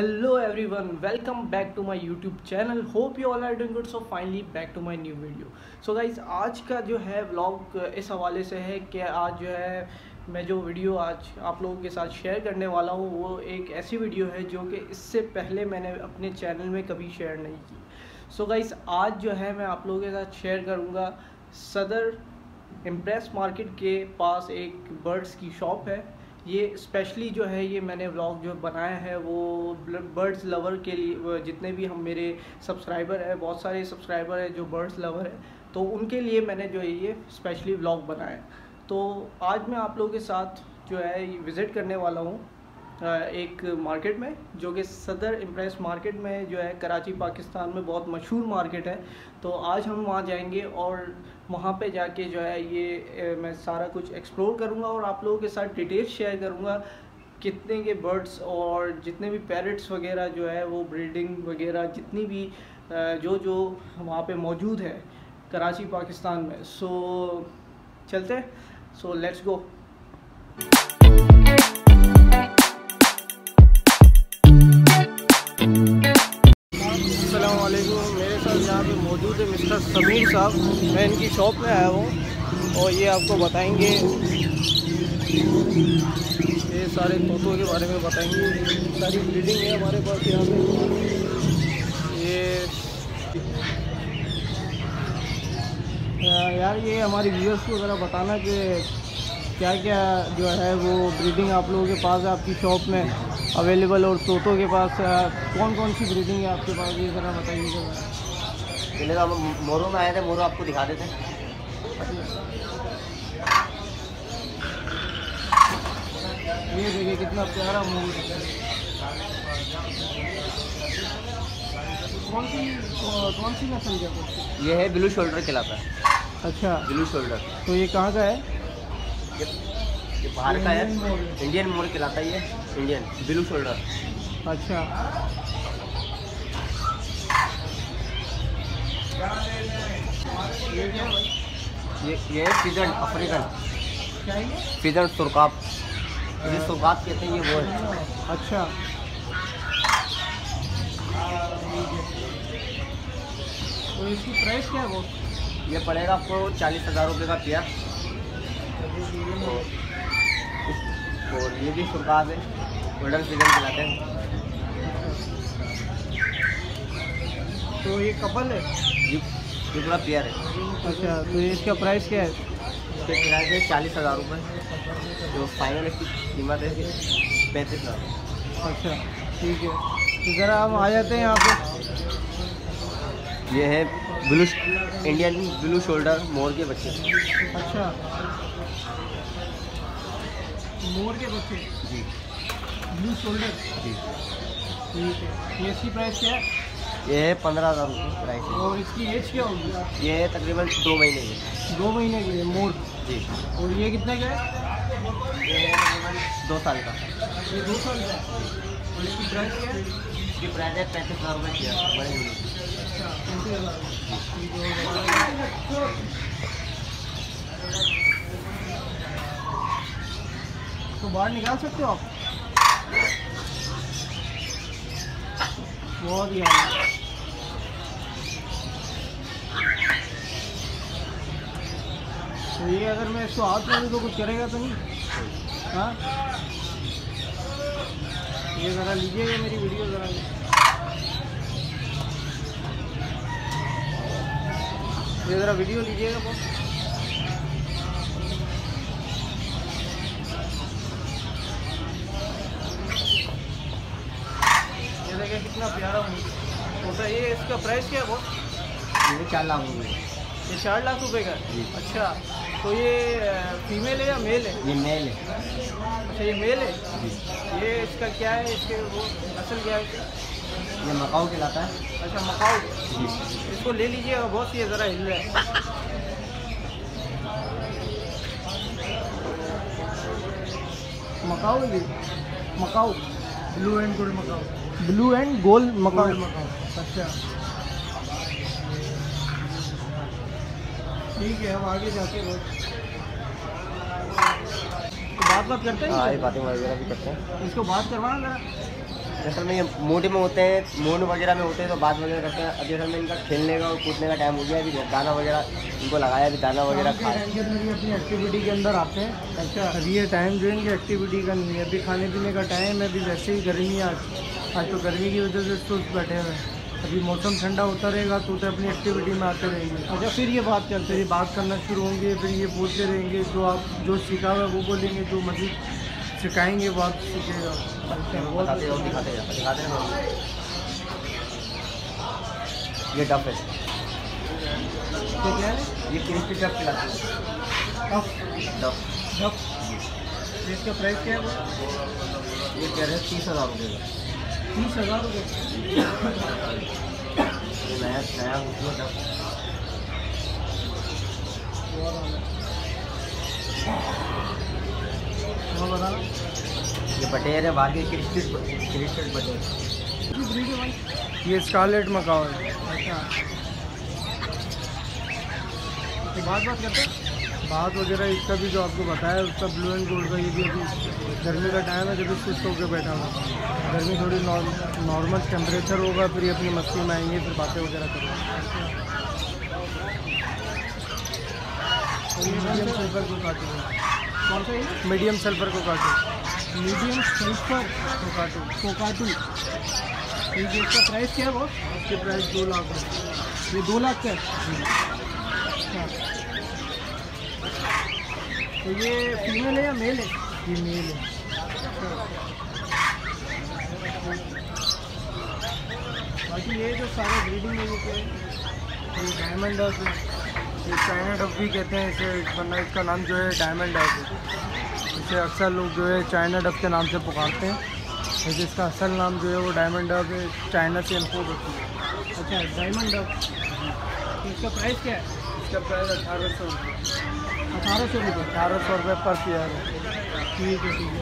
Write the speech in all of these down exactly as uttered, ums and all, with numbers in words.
Hello everyone, welcome back to my YouTube channel. Hope you all are doing good. So finally back to my new video. So guys, आज का जो है vlog इस हवाले से है कि आज जो है मैं जो वीडियो आज आप लोगों के साथ शेयर करने वाला हूँ वो एक ऐसी वीडियो है जो कि इससे पहले मैंने अपने चैनल में कभी शेयर नहीं की. सो so गाइस, आज जो है मैं आप लोगों के साथ शेयर करूँगा सदर इम्प्रेस मार्केट के पास एक बर्ड्स की शॉप है. ये स्पेशली जो है ये मैंने व्लॉग जो बनाया है वो बर्ड्स लवर के लिए, जितने भी हम मेरे सब्सक्राइबर है, बहुत सारे सब्सक्राइबर है जो बर्ड्स लवर है, तो उनके लिए मैंने जो है ये स्पेशली व्लॉग बनाया है. तो आज मैं आप लोगों के साथ जो है विज़िट करने वाला हूँ एक मार्केट में जो कि सदर इम्प्रेस मार्केट में जो है कराची पाकिस्तान में बहुत मशहूर मार्केट है. तो आज हम वहाँ जाएंगे और वहाँ पे जाके जो है ये मैं सारा कुछ एक्सप्लोर करूँगा और आप लोगों के साथ डिटेल्स शेयर करूँगा कितने के बर्ड्स और जितने भी पैरट्स वगैरह जो है वो ब्रीडिंग वगैरह जितनी भी जो जो वहाँ पे मौजूद है कराची पाकिस्तान में. सो चलते हैं. So let's go. मेरे साथ यहाँ पे मौजूद है मिस्टर समीर साहब. मैं इनकी शॉप में आया हूँ और ये आपको बताएंगे, ये सारे तोतों के बारे में बताएंगे. सारी ब्रीडिंग है हमारे पास यहाँ पे. ये यार ये हमारी व्यूअर्स को ज़रा बताना कि क्या क्या जो है वो ब्रीडिंग आप लोगों के पास है आपकी शॉप में अवेलेबल, और तोतों के पास कौन कौन सी ब्रीडिंग है आपके पास, ये ज़रा बताइएगा. पहले तो हम मोरों में आए थे, मोरों आपको दिखा देते हैं. ये देखिए कितना प्यारा मोर. कौन सी कौन सी नस्ल का? ये है ब्लू शोल्डर कहलाता है. अच्छा, ब्लू शोल्डर. तो ये कहाँ का है? ये, ये बाहर का है, इंडियन मोर कहलाता है. ये इंडियन ब्लू शोल्डर. अच्छा, ये क्या है? ये ये फिजन अफ्रीकन. क्या है ये? फिजन सुरकाप, इसे सुरकाप कहते हैं. ये वो है. अच्छा, तो इसकी प्राइस क्या है वो? ये पड़ेगा आपको चालीस हज़ार रुपये का पेयर. और ये भी सुरकाप है, गोल्डन फिजन कहलाते हैं. तो ये कपल है? ये ये पूरा पेयर है. अच्छा, तो ये इसका प्राइस क्या है? इसके किराए है चालीस हज़ार रुपये, जो फाइनल इसकी कीमत है पैंतीस हज़ार. अच्छा, ठीक है. तो ज़रा हम आ जाते हैं यहाँ पे. ये है ब्लू इंडियन ब्लू शोल्डर मोर के बच्चे. अच्छा, मोर के बच्चे जी, ब्लू शोल्डर. जी, ठीक है. ये इसकी प्राइस क्या है? ये है पंद्रह हज़ार रुपये प्राइस है. और इसकी एज क्या होगी? ये है तकरीबन दो महीने की. दो महीने की है मोर. जी. और ये कितने का है? ये है तकरीबन दो साल का. ये दो साल का है. और इसकी प्राइस क्या है? इसकी प्राइस है पैंतीस हज़ार रुपये की है, बड़े हुए. अच्छा, पैंतीस हज़ार. तो बाहर निकाल सकते हो आप? बहुत ही आगे. तो ये अगर मैं इसको हाथ में दूँ तो कुछ करेगा तो नहीं? हाँ, ये ज़रा लीजिएगा मेरी वीडियो ज़रा. ये ज़रा वीडियो लीजिएगा बहुत. ये देखिए कितना प्यारा होता है. ये इसका प्राइस क्या है बहुत? ये चार लाख रुपये. ये चार लाख रुपए का है. अच्छा, तो ये फीमेल है या मेल है? ये मेल है. अच्छा, ये मेल है. जी. ये इसका क्या है, इसके वो नस्ल क्या है? ये मकाऊ कहलाता है. अच्छा, मकाऊ. जी. इसको ले लीजिएगा, बहुत ही ज़रा हिल रहा है. मकाऊ है, macaw blue and gold macaw. Blue and gold macaw. अच्छा, ठीक है. हम आगे जाके बात बात करते हैं. हाँ, ये बातें वगैरह भी करते हैं. इसको बात करवाना जरा. असल में ये मूड में होते हैं, मूड वगैरह में होते हैं तो बात वगैरह करते हैं। अभी असल में इनका खेलने का और कूदने का टाइम हो गया, अभी दाना वगैरह इनको लगाया, अभी दाना वगैरह खाए अपनी एक्टिविटी के अंदर आते हैं। अच्छा, अभी ये टाइम जो है इनकी एक्टिविटी का नहीं है, अभी खाने पीने का टाइम है। अभी वैसे ही गर्मी है आज आज तो गर्मी की वजह से सुस्त बैठे हुए हैं। अभी मौसम ठंडा होता रहेगा तो अपनी एक्टिविटी में आते रहेंगे। अच्छा, फिर ये बात करते हैं, बात करना शुरू होंगे, फिर ये बोलते रहेंगे, जो आप जो सीखा हुआ है वो बोलेंगे, जो मज़ीद सिखाएंगे वो आप सीखेगा। बताते रहो, दिखाते जाओ, दिखाते रहो। ये डफ है, तो क्या है ये क्रिस्पी डफ खिलाते हैं। डफ डफ डफ इसका प्राइस क्या है वो? ये कह रहे हैं तीस हज़ार रुपये का। तीस हज़ार रुपये नया नया उसमें डफ। और बताना। ये बटेर है, बाहर के क्रिस्पी क्रिस्पी बटेर। ये स्कारलेट मकाओ है। अच्छा, तो बात बात करते हैं बात वगैरह इसका भी जो आपको बताया उसका ब्लू एंड गोल्ड का। ये भी अभी गर्मी का टाइम है, जब सुस्त होकर बैठा हुआ। गर्मी थोड़ी नॉर्मल टेम्परेचर होगा, फिर ये अपनी मस्ती में आएंगे, फिर बातें वगैरह करेंगे। मीडियम सल्फर को काटो। कौन सा है? मीडियम सल्फर को काटो। मीडियम सल्फर को काटो को काटो ठीक है। इसका प्राइस क्या है वो? इसके प्राइस दो लाख है। ये दो लाख का है। अच्छा, तो ये फीमेल है या मेल है? ये मेल है। बाकी ये जो सारे ब्रीडिंग है ये डायमंड डक है, ये चाइना डक भी कहते हैं इसे, वरना इसका नाम जो है डायमंड डक है। इसे अक्सर लोग जो है चाइना डक के नाम से पुकारते हैं, लेकिन इसका असल नाम जो है वो डायमंड डक है, चाइना से इम्पोर्ट होती है। अच्छा, डायमंड डक। तो इसका प्राइस क्या है? इसका प्राइस अठारह सौ रुपये अठारह सौ रुपये अठारह सौ रुपये पर पेयर है। ठीक है, ठीक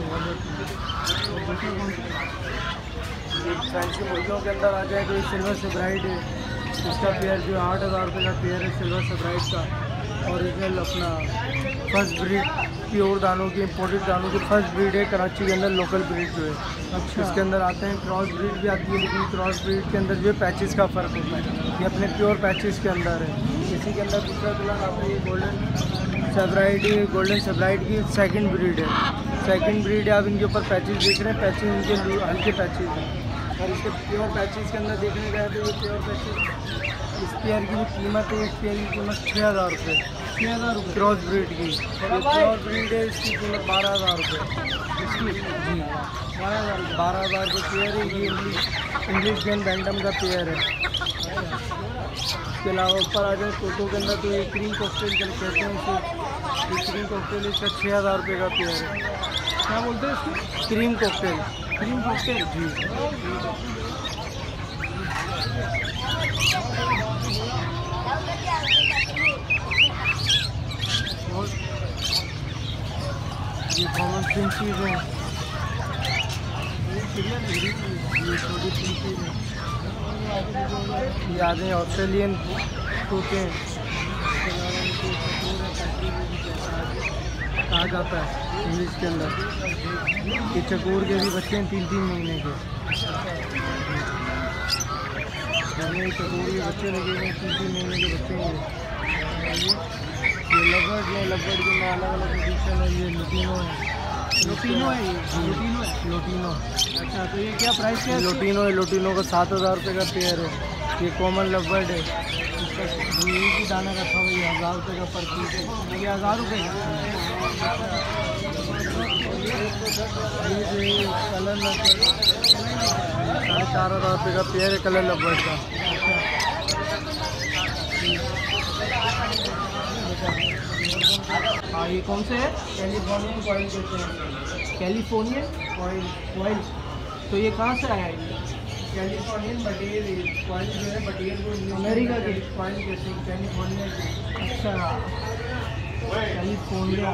है। फैंसी मुर्गियों के अंदर आ जाए तो ये सिल्वर सेब्राइड है, इसका पेयर जो आठ हज़ार रुपये का पेयर है सिल्वर सेब्राइड का। ओरिजिनल अपना फर्स्ट ब्रीड, प्योर दानों की, इम्पोर्टेड दानों की फर्स्ट ब्रीड है कराची के अंदर, लोकल ब्रीड जो है। अच्छा, इसके अंदर आते हैं क्रॉस ब्रीड भी आती है, लेकिन क्रॉस ब्रीड के अंदर जो है पैचेस का फ़र्क होता है। ये अपने प्योर पैचेस के अंदर है। इसी के अंदर दूसरा कलर आता है, ये गोल्डन सेब्राइड, गोल्डन सेब्राइड की सेकंड ब्रीड है। सेकंड ब्रीड है, आप इनके ऊपर पैचेस देख रहे हैं, पैचेस इनके हल्के पैचेस हैं। और इसके प्योर पैचेस के अंदर देखने गए तो ये प्योर पैचेस, इस पेयर की भी कीमत है, इस पेयर की कीमत छः हज़ार रुपये छः हज़ार रुपये क्रॉस ब्रीड की। ये क्रॉस ब्रीड है, इसकी कीमत बारह हज़ार रुपये इसकी। जी, बारह हज़ार बारह हज़ार का पेयर है। ये इंग्लिश इंग्लिश गेन बैंडम का पेयर है। इसके अलावा ऊपर आ जाए टोटो के अंदर तो ये क्रीम कॉकटेल कहते हैं इसे। ये क्रीम कॉकटेल इसका छः हज़ार रुपये का पेयर है। क्या बोलते हैं इसको? Cream cockatiel. क्रीम कॉकटेल जी। और ये कॉमन प्रिंसीज है, ये छोटी प्रिंसीज है। ये आते हैं ऑस्ट्रेलियन तोते कहा जाता है इंग्लिश के अंदर। ये चकोर के भी बच्चे हैं तीन तीन महीने के। ये चकोर के बच्चे लगे हुए तीन तीन महीने के बच्चे हैं। ये लवर्ड है, लवर्ड के में अलग अलग पोजीशन है। ये लोटिनो है, लोटिनो है, ये लोटिनो है, लोटिनो। अच्छा, तो ये क्या प्राइस है? लोटिनो है, लोटिनो का सात हज़ार रुपये का पेयर है। ये कॉमन लवर्ड है, इसका की दाना रखा हुआ ये हज़ार रुपये का पर पीस है। ये हज़ार रुपये का। ये जो कलर लवर्ड साढ़े चार हज़ार रुपये का पेयर है, कलर लवर्ड का। हाँ, ये कौन से है? कैलिफोर्नियन कॉइल कहते हैं, कैलिफोर्नियन कॉइल कॉइल। तो ये कहाँ से आया है? कैलिफोर्नियन बटेर कॉइल जो है, बटेर को अमेरिका के कॉइल कहते हैं, कैलिफोर्निया के। अच्छा, कैलिफोर्निया।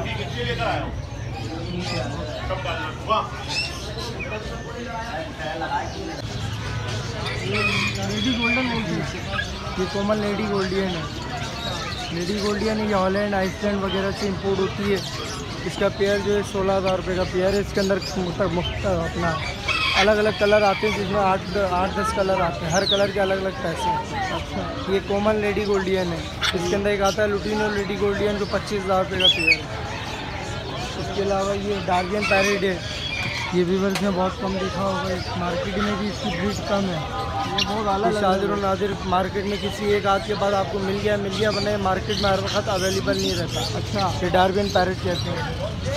लेडी गोल्डन बोलते हैं, ये कॉमन लेडी गोल्डियन है। लेडी गोल्डियन ये हॉलैंड, आइसलैंड वगैरह से इंपोर्ट होती है। इसका पेयर जो है सोलह हज़ार रुपये का पेयर है। इसके अंदर मुख्त अपना अलग अलग कलर आते हैं जिसमें आठ आठ दस कलर आते हैं, हर कलर के अलग अलग पैसे हैं। अच्छा, ये कॉमन लेडी गोल्डियन है। इसके अंदर एक आता है लुटिनो लेडी गोल्डियन जो पच्चीस हज़ार रुपये का पेयर है। इसके अलावा ये डार्जियन पैरेड है, ये व्यूअर्स ने बहुत कम देखा होगा, मार्केट में भी इसकी ब्रीड कम है। ये बहुत अलग शादिर और नादिर मार्केट में किसी एक आध के बाद आपको मिल गया मिल गया बने मार्केट में हर वक्त अवेलेबल नहीं रहता। अच्छा, ये डार्जियन पैरेड कहते हैं।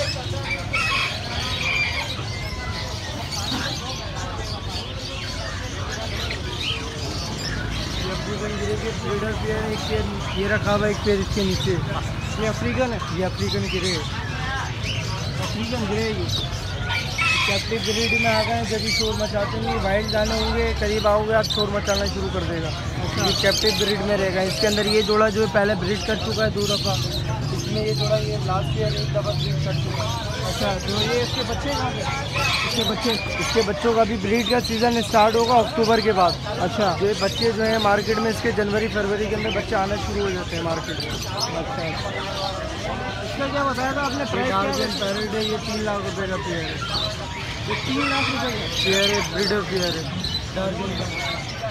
ये अफ्रीकन गिरे के ब्रीडर पेयर है, एक पेयर ये रखा हुआ है, एक पेयर इसके नीचे। ये अफ्रीकन है, ये अफ्रीकन गिरे अफ्रीकन गिरे ये कैप्टिव ब्रीड में आ गए, जब भी शोर मचाते नहीं, वाइल्ड जाने होंगे करीब आओगे आप शोर मचाना शुरू कर देगा। ये कैप्टिव ब्रीड में रहेगा। इसके अंदर ये जोड़ा जो है पहले ब्रीड कर चुका है दो दफ़ा, इसमें ये जोड़ा ये लास्ट ईयर एक दफ़ा ब्रीड कर चुका है। अच्छा, तो ये इसके बच्चे कहाँ पे? इसके बच्चे इसके बच्चों का भी ब्रीड का सीज़न स्टार्ट होगा अक्टूबर के बाद। अच्छा, ये बच्चे जो है मार्केट में इसके जनवरी फरवरी के अंदर बच्चे आना शुरू हो जाते हैं मार्केट में। अच्छा, इसका क्या बताया था आपने? डार्जियन पैरेड है, ये तीन लाख रुपये का पेयर है। ये तीन लाख रुपये का पेयर है, ब्रीडर पेयर है डार्जियन का।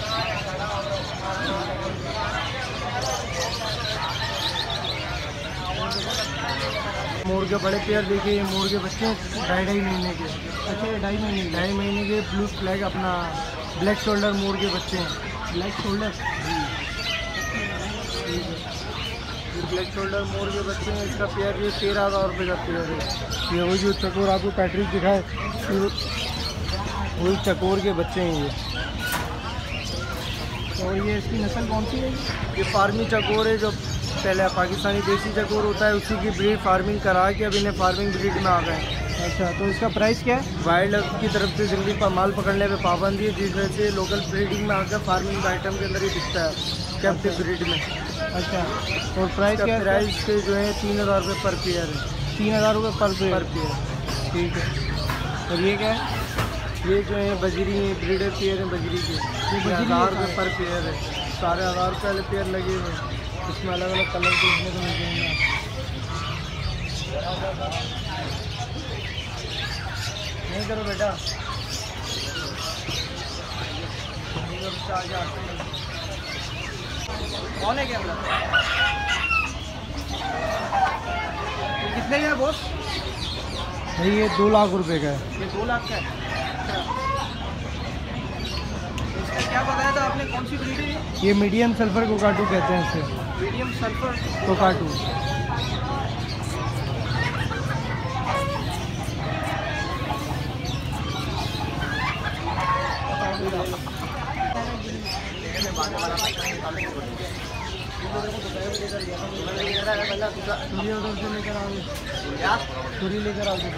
मोर के बड़े पेयर देखिए, ये मोर के बच्चे ढाई ढाई महीने के। अच्छा, ढाई महीने ढाई महीने के ब्लू फ्लैग अपना ब्लैक शोल्डर मोर के बच्चे हैं। ब्लैक शोल्डर ब्लैक शोल्डर मोर के बच्चे हैं। इसका पेयर भी तेरह हज़ार रुपये का पेयर है। ये वही जो चकोर आपको पैट्रिक दिखाए वही चकोर के बच्चे हैं ये। और ये इसकी नस्ल कौन सी है? ये फार्मी चकोर है, जो पहले पाकिस्तानी देसी चकोर होता है उसी की ब्रीड फार्मिंग करा के अब इन्हें फार्मिंग ब्रीड में आ गए। अच्छा, तो इसका प्राइस क्या है? वाइल्ड की तरफ से जल्दी माल पकड़ने पे पाबंदी है, जिस वजह से लोकल ब्रीडिंग में आकर फार्मिंग आइटम के अंदर ही दिखता है कैप्टिव ब्रीड में। अच्छा, और प्राइस क्या? प्राइस के जो है तीन हज़ार रुपये पर पेयर है। तीन हज़ार रुपये पर पेयर पर पेयर ठीक है। और ये क्या है? ये जो है बजरी ब्रीडर पेयर है, बजरी के ये हज़ार रुपये पर पेयर है। सारे हज़ार रुपये वाले पेयर लगे हुए हैं, इसमें अलग अलग कलर देखने को मिल जाएंगे। नहीं करो बेटा, कौन है कैमरा? कितने का है बॉस? भाई ये दो लाख रुपए का है। ये दो लाख का है। इसका क्या बताया था आपने, कौन सी ब्रीड है? ये मीडियम सल्फर कोकाटू कहते हैं इसे। Medium sulphur cockatoo. लेकर आओगे छुरी लेकर आओगे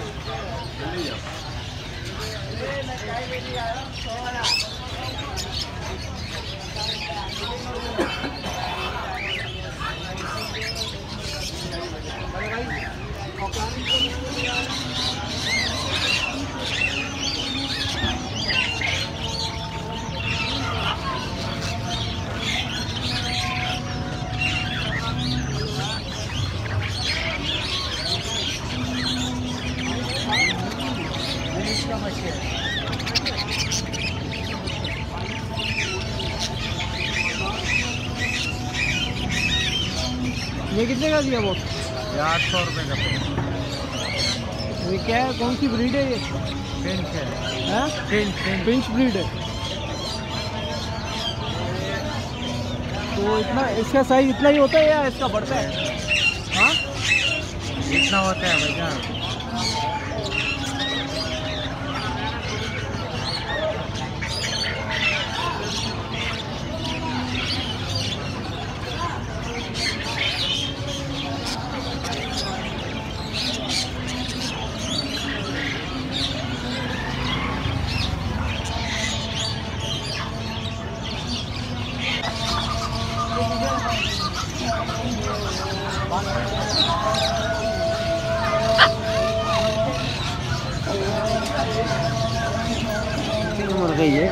ये कितने का दिया वो? ये आठ सौ रुपये का। ये क्या है, कौन सी ब्रीड है ये? पिंच है। हाँ, पिंच पिंच ब्रीड है। तो इतना इसका साइज इतना ही होता है या इसका बढ़ता है? हाँ, इतना होता है भैया। मर गई है।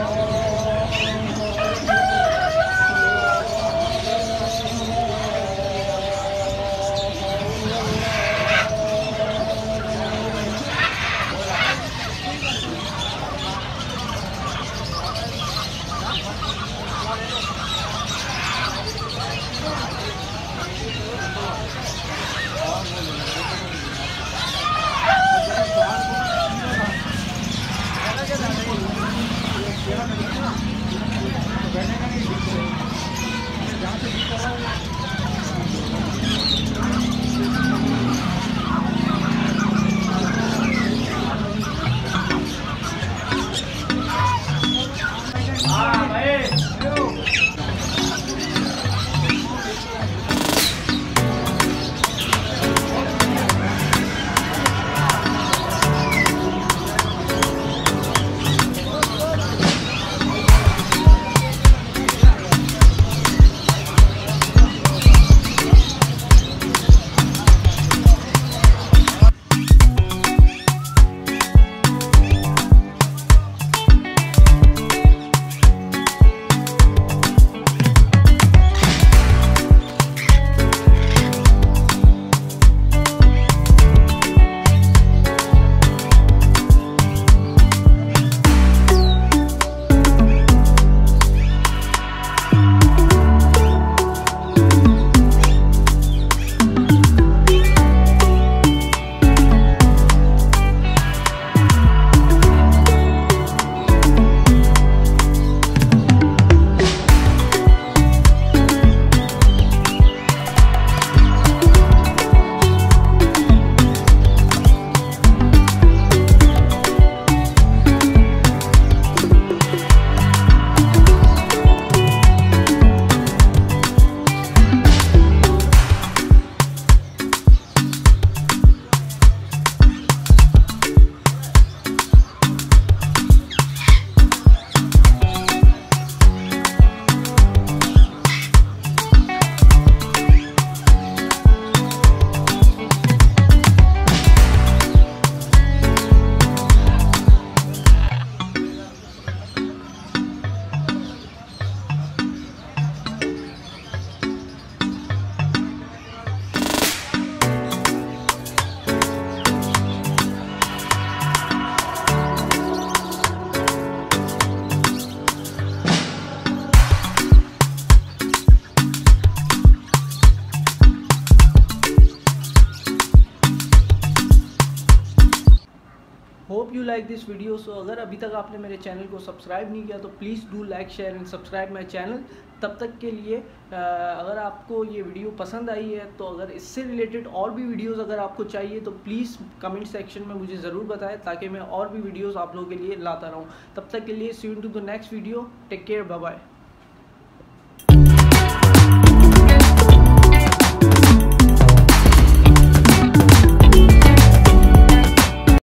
बैठने का नहीं दिख रहा है, जहाँ से दिख रहा है hope you like this video. So अगर अभी तक आपने मेरे चैनल को सब्सक्राइब नहीं किया तो please do like share and subscribe my channel. तब तक के लिए आ, अगर आपको ये वीडियो पसंद आई है तो अगर इससे रिलेटेड और भी वीडियोस अगर आपको चाहिए तो प्लीज़ कमेंट सेक्शन में मुझे ज़रूर बताएं ताकि मैं और भी वीडियोस आप लोगों के लिए लाता रहूं। तब तक के लिए see you to the next video. Take care, bye bye.